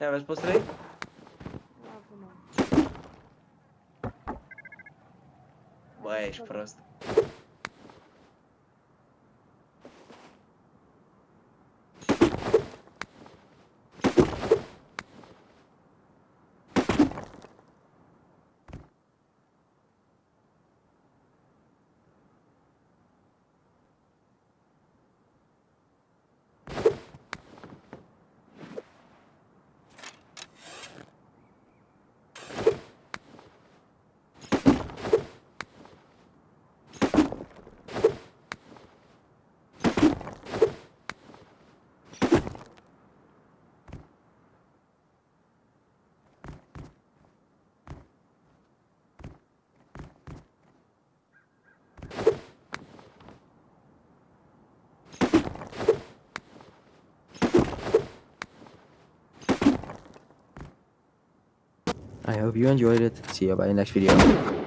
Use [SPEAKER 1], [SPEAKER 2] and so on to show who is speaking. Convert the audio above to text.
[SPEAKER 1] Ia vezi, poți trăi? Bă, ești prost.
[SPEAKER 2] I hope you enjoyed it. See you by the next video.